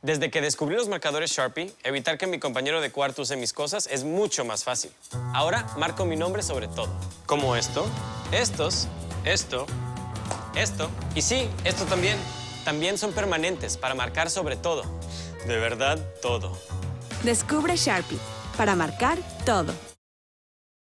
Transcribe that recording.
Desde que descubrí los marcadores Sharpie, evitar que mi compañero de cuarto use mis cosas es mucho más fácil. Ahora marco mi nombre sobre todo. Como esto, estos, esto, esto. Y sí, esto también. También son permanentes para marcar sobre todo. De verdad, todo. Descubre Sharpie para marcar todo.